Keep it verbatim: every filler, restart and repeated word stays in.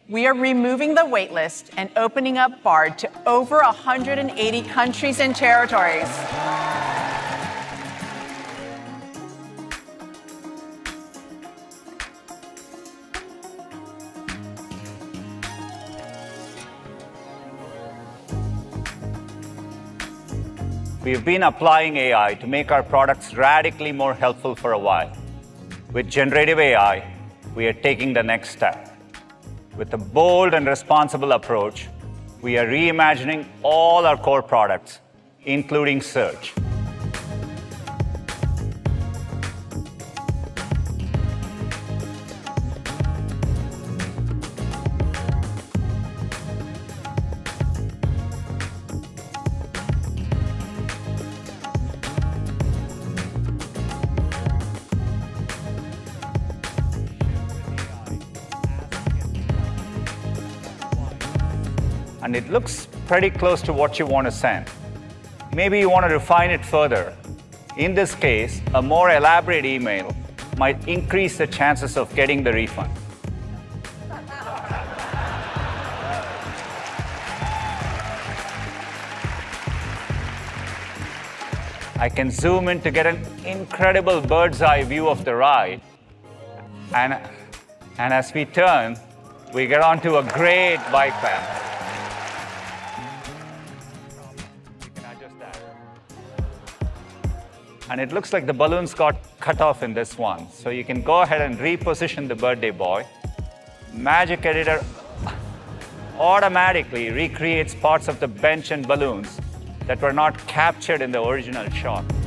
We are removing the wait list and opening up BARD to over one hundred eighty countries and territories. We've been applying A I to make our products radically more helpful for a while. With generative A I, we are taking the next step. With a bold and responsible approach, we are reimagining all our core products, including search. And it looks pretty close to what you want to send. Maybe you want to refine it further. In this case, a more elaborate email might increase the chances of getting the refund. I can zoom in to get an incredible bird's eye view of the ride. And, and as we turn, we get onto a great bike path. And it looks like the balloons got cut off in this one. So you can go ahead and reposition the birthday boy. Magic Editor automatically recreates parts of the bench and balloons that were not captured in the original shot.